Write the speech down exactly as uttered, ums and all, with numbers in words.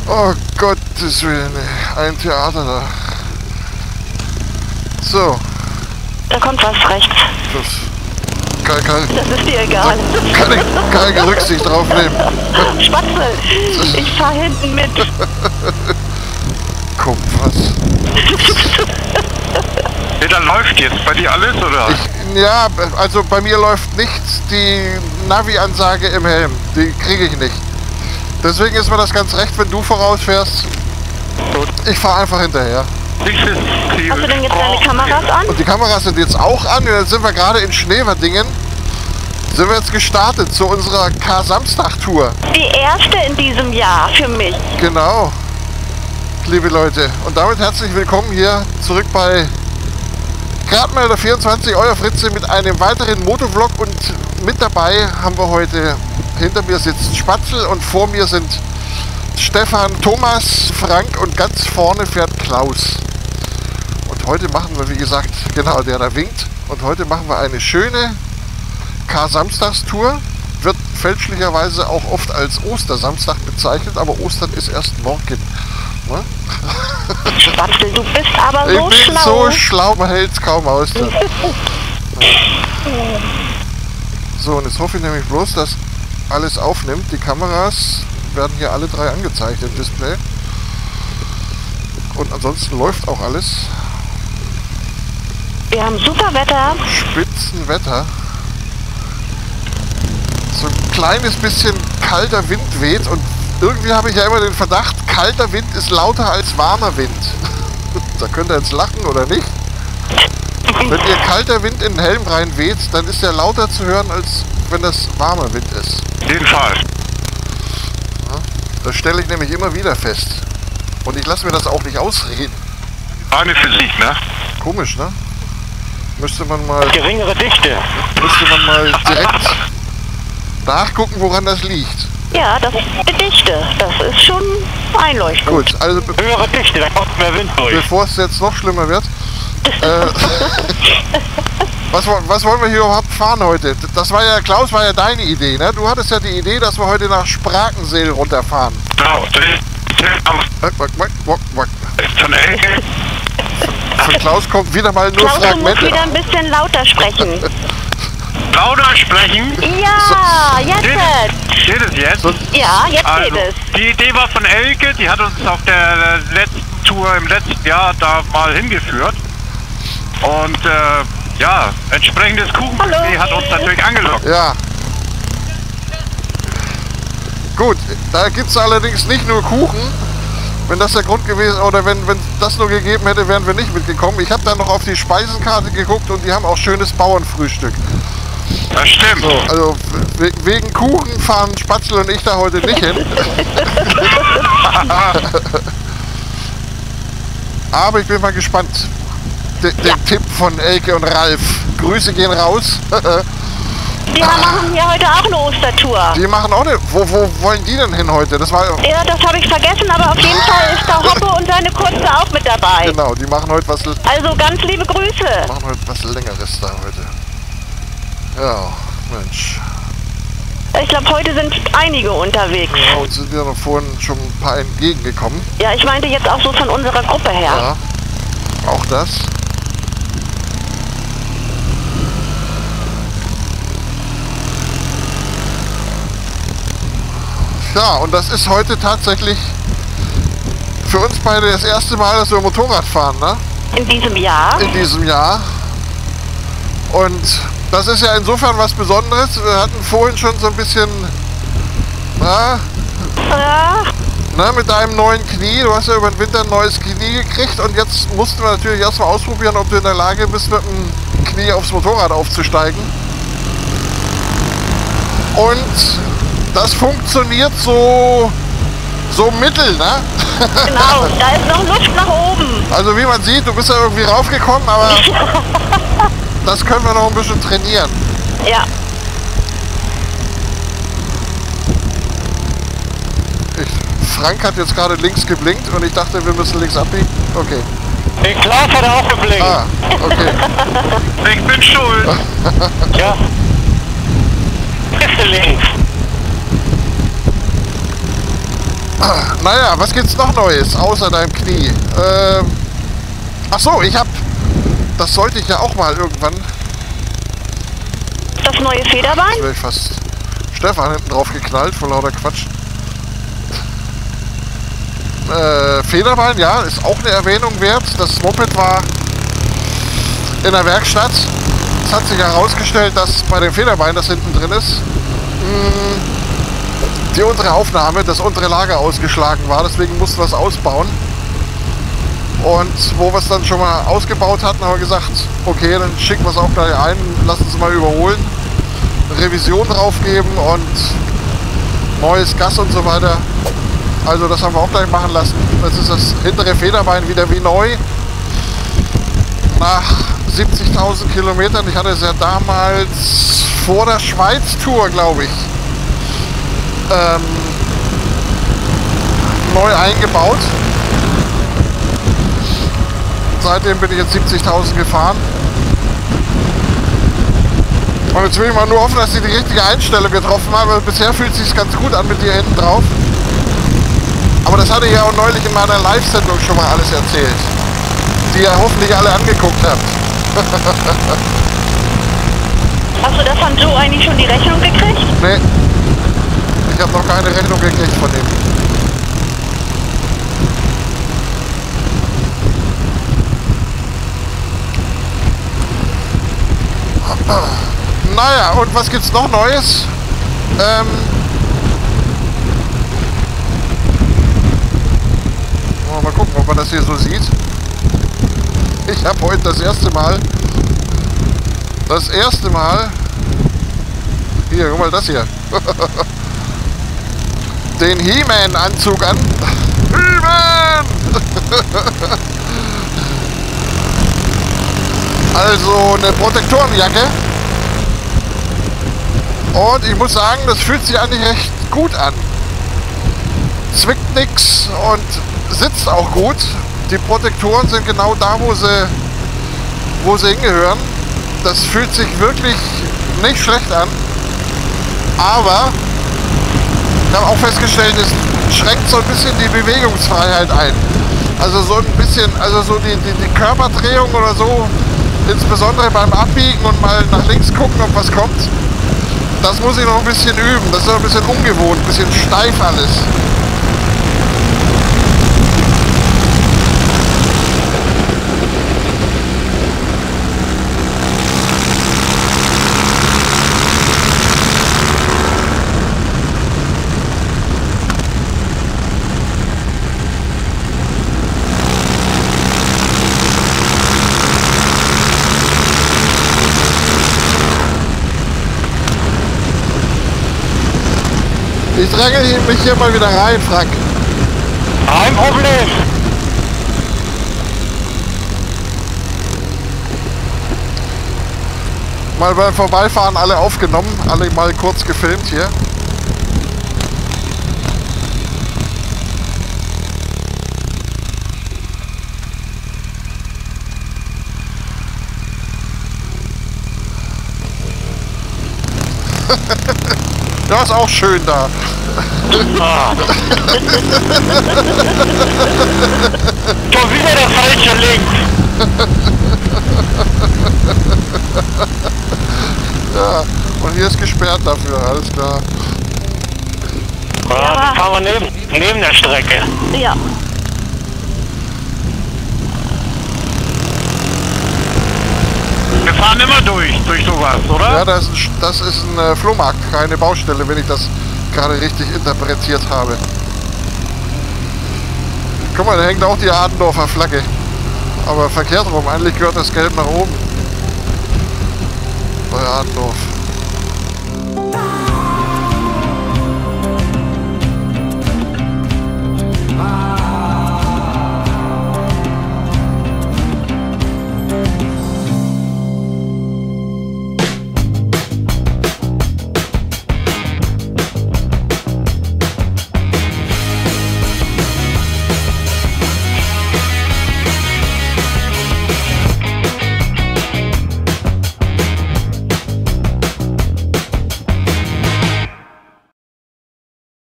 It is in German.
Oh Gottes Willen, ein Theater da. So. Da kommt was rechts. Das kann, kann, Das ist dir egal. Da kann ich keine Rücksicht drauf nehmen. Spatzel, ich fahr hinten mit. Guck, was? Ja, dann läuft jetzt bei dir alles, oder? Ich, ja, also bei mir läuft nichts. Die Navi-Ansage im Helm, die kriege ich nicht. Deswegen ist mir das ganz recht, wenn du vorausfährst. Ich fahre einfach hinterher. Hast du denn jetzt deine Kameras an? Und die Kameras sind jetzt auch an. Und dann sind wir gerade in Schneverdingen. Sind wir jetzt gestartet zu unserer Kar-Samstag-Tour. Die erste in diesem Jahr für mich. Genau, liebe Leute. Und damit herzlich willkommen hier zurück bei Gradmelder vierundzwanzig, euer Fritze mit einem weiteren Motovlog. Und mit dabei haben wir heute, hinter mir sitzt Spatzel und vor mir sind Stefan, Thomas, Frank und ganz vorne fährt Klaus. Und heute machen wir, wie gesagt, genau, der da winkt. Und heute machen wir eine schöne Kar-Samstagstour. Wird fälschlicherweise auch oft als Ostersamstag bezeichnet, aber Ostern ist erst morgen. Ne? Spatzel, du bist aber Ich so bin schlau. so schlau, man hält es kaum aus. Da. So, und jetzt hoffe ich nämlich bloß, dass alles aufnimmt. Die Kameras werden hier alle drei angezeigt im Display. Und ansonsten läuft auch alles. Wir haben super Wetter. Spitzenwetter. So ein kleines bisschen kalter Wind weht und irgendwie habe ich ja immer den Verdacht, kalter Wind ist lauter als warmer Wind. Da könnt ihr jetzt lachen oder nicht. Wenn ihr kalter Wind in den Helm rein weht, dann ist der lauter zu hören, als wenn das warmer Wind ist. Jedenfalls. Ja, das stelle ich nämlich immer wieder fest. Und ich lasse mir das auch nicht ausreden. Eine Physik, ne? Komisch, ne? Müsste man mal, Geringere Dichte. müsste man mal direkt nachgucken, woran das liegt. Ja, das ist die Dichte. Das ist schon einleuchtend. Gut, also be Höhere Dichte, da kommt mehr Wind durch. bevor es jetzt noch schlimmer wird. Äh, was, wo- was wollen wir hier überhaupt fahren heute? Das war ja, Klaus, war ja deine Idee, ne? Du hattest ja die Idee, dass wir heute nach Sprakenseel runterfahren. Genau, das ist Wack, wack, wack, wack, wack. von Elke. Von Klaus kommt wieder mal nur Klaus, du musst Fragmente. wieder ein bisschen lauter sprechen. Lauter sprechen. Ja, jetzt. Geht es jetzt? So, Ja, jetzt Also, geht es. die Idee war von Elke, die hat uns auf der letzten Tour im letzten Jahr da mal hingeführt. Und äh, ja, entsprechendes Kuchenbuffet Hallo. hat uns natürlich angelockt. ja. Gut, da gibt es allerdings nicht nur Kuchen. Wenn das der Grund gewesen, oder wenn, wenn das nur gegeben hätte, wären wir nicht mitgekommen. Ich habe da noch auf die Speisenkarte geguckt und die haben auch schönes Bauernfrühstück. Das stimmt. So, also we wegen Kuchen fahren Spatzel und ich da heute nicht hin. Aber ich bin mal gespannt. De den Ja. Tipp von Elke und Ralf. Grüße gehen raus. Wir machen hier heute auch eine Ostertour. Die machen auch eine. Wo, wo wollen die denn hin heute? Das war Ja, das habe ich vergessen, aber auf jeden Fall ist da Hoppe und seine Kurze auch mit dabei. genau. Die machen heute was. Also ganz liebe Grüße. Machen heute was Längeres da heute. Ja, Mensch. Ich glaube, heute sind einige unterwegs. Ja, uns sind ja noch vorhin schon ein paar entgegengekommen. Ja, ich meinte jetzt auch so von unserer Gruppe her. Ja, auch das. Ja, und das ist heute tatsächlich für uns beide das erste Mal, dass wir Motorrad fahren, ne? In diesem Jahr. In diesem Jahr. Und das ist ja insofern was Besonderes. Wir hatten vorhin schon so ein bisschen, na, Ja, na, mit deinem neuen Knie. Du hast ja über den Winter ein neues Knie gekriegt und jetzt mussten wir natürlich erstmal ausprobieren, ob du in der Lage bist, mit dem Knie aufs Motorrad aufzusteigen. Und das funktioniert so, so mittel, ne? genau. Da ist noch Luft nach oben. Also wie man sieht, du bist ja irgendwie raufgekommen, aber das können wir noch ein bisschen trainieren. Ja. Ich, Frank hat jetzt gerade links geblinkt und ich dachte, wir müssen links abbiegen. Okay. Den Klaus hat er auch geblinkt. Ah, okay. Ich bin schuld. Ja. Bist du links? Naja, was gibt's noch Neues außer deinem Knie? Ähm, ach so, ich hab... Das sollte ich ja auch mal irgendwann... Das neue Federbein? Jetzt wäre ich fast Stefan hinten drauf geknallt, vor lauter Quatsch. Äh, Federbein, ja, ist auch eine Erwähnung wert. Das Moped war in der Werkstatt. Es hat sich herausgestellt, dass bei dem Federbein, das hinten drin ist, mh, die untere Aufnahme, das untere Lager ausgeschlagen war. Deswegen mussten wir es ausbauen. Und wo wir es dann schon mal ausgebaut hatten, haben wir gesagt, okay, dann schicken wir es auch gleich ein, lassen es mal überholen, Revision draufgeben und neues Gas und so weiter. Also das haben wir auch gleich machen lassen. Jetzt ist das hintere Federbein wieder wie neu. Nach siebzigtausend Kilometern. Ich hatte es ja damals vor der Schweiz-Tour, glaube ich, ähm, neu eingebaut. Seitdem bin ich jetzt siebzigtausend gefahren. Und jetzt will ich mal nur hoffen, dass ich die richtige Einstellung getroffen habe. Bisher fühlt es sich ganz gut an mit dir hinten drauf. Aber das hatte ich ja auch neulich in meiner Live-Sendung schon mal alles erzählt. Die ihr hoffentlich alle angeguckt habt. Hast du davon Joe eigentlich schon die Rechnung gekriegt? Nee. Ich habe noch keine Rechnung gekriegt von ihm. Naja, und was gibt's noch Neues? Ähm... Mal gucken, ob man das hier so sieht. Ich habe heute das erste Mal, das erste Mal, hier, guck mal das hier, den He-Man-Anzug an. He-Man! Also eine Protektorenjacke. Und ich muss sagen, das fühlt sich eigentlich recht gut an. Zwickt nix und sitzt auch gut. Die Protektoren sind genau da, wo sie, wo sie hingehören. Das fühlt sich wirklich nicht schlecht an. Aber ich habe auch festgestellt, es schränkt so ein bisschen die Bewegungsfreiheit ein. Also so ein bisschen, also so die, die, die Körperdrehung oder so, insbesondere beim Abbiegen und mal nach links gucken, ob was kommt. Das muss ich noch ein bisschen üben. Das ist ein bisschen ungewohnt, ein bisschen steif alles. Ich dränge mich hier mal wieder rein, Frank. Kein Problem. Mal beim Vorbeifahren alle aufgenommen, alle mal kurz gefilmt hier. Ja, ist auch schön da. Ah. Schon wieder der falsche Link. Ja, und hier ist gesperrt dafür, alles klar. Ja, dann fahren wir neben, neben der Strecke. Ja. Wir fahren immer durch, durch sowas, oder? Ja, das ist, ein- das ist ein äh, Flohmarkt, keine Baustelle, wenn ich das gerade richtig interpretiert habe. Guck mal, da hängt auch die Adendorfer Flagge. Aber verkehrt rum, eigentlich gehört das Gelb nach oben. Bei Adendorf.